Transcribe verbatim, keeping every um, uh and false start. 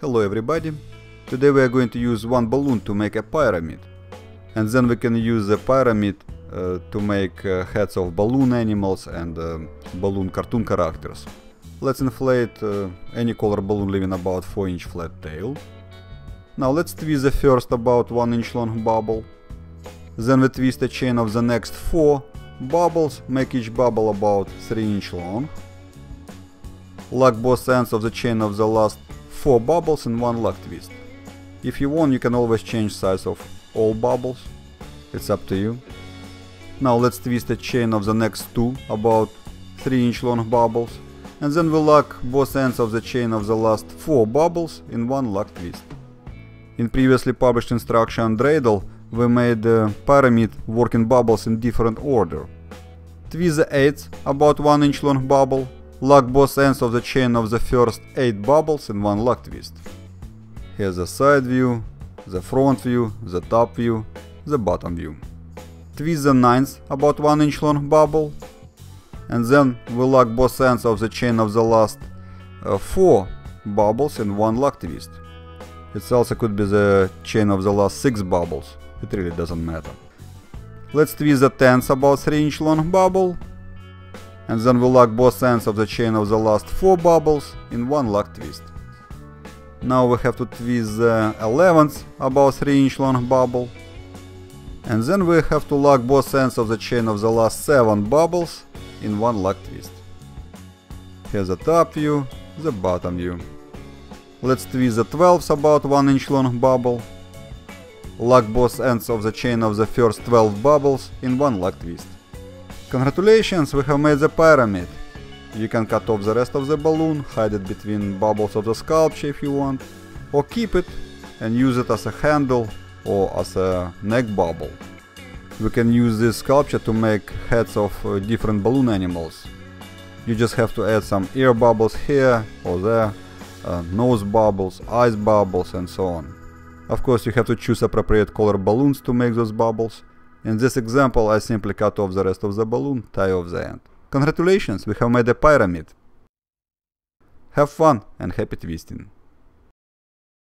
Hello everybody! Today we are going to use one balloon to make a pyramid. And then we can use the pyramid uh, to make uh, heads of balloon animals and uh, balloon cartoon characters. Let's inflate uh, any color balloon leaving about four inch flat tail. Now let's twist the first about one inch long bubble. Then we twist a chain of the next four bubbles, make each bubble about three inch long. Lock both ends of the chain of the last four bubbles in one lock twist. If you want, you can always change size of all bubbles, it's up to you. Now let's twist a chain of the next two about three inch long bubbles, and then we lock both ends of the chain of the last four bubbles in one lock twist. In previously published instruction on dreidel, we made the pyramid working bubbles in different order. Twist the eighth about one inch long bubble, lock both ends of the chain of the first eight bubbles in one lock twist. Here's the side view, the front view, the top view, the bottom view. Twist the ninth about one inch long bubble, and then we lock both ends of the chain of the last uh, four bubbles in one lock twist. It also could be the chain of the last six bubbles, it really doesn't matter. Let's twist the tenth about three inch long bubble, and then we lock both ends of the chain of the last four bubbles in one lock twist. Now we have to twist the eleventh about three inch long bubble, and then we have to lock both ends of the chain of the last seven bubbles in one lock twist. Here's the top view, the bottom view. Let's twist the twelfth about one inch long bubble, lock both ends of the chain of the first twelve bubbles in one lock twist. Congratulations, we have made the pyramid. You can cut off the rest of the balloon, hide it between bubbles of the sculpture if you want, or keep it and use it as a handle or as a neck bubble. We can use this sculpture to make heads of uh, different balloon animals. You just have to add some ear bubbles here or there, uh, nose bubbles, eyes bubbles, and so on. Of course, you have to choose appropriate color balloons to make those bubbles. In this example, I simply cut off the rest of the balloon, tie off the end. Congratulations, we have made a pyramid! Have fun and happy twisting!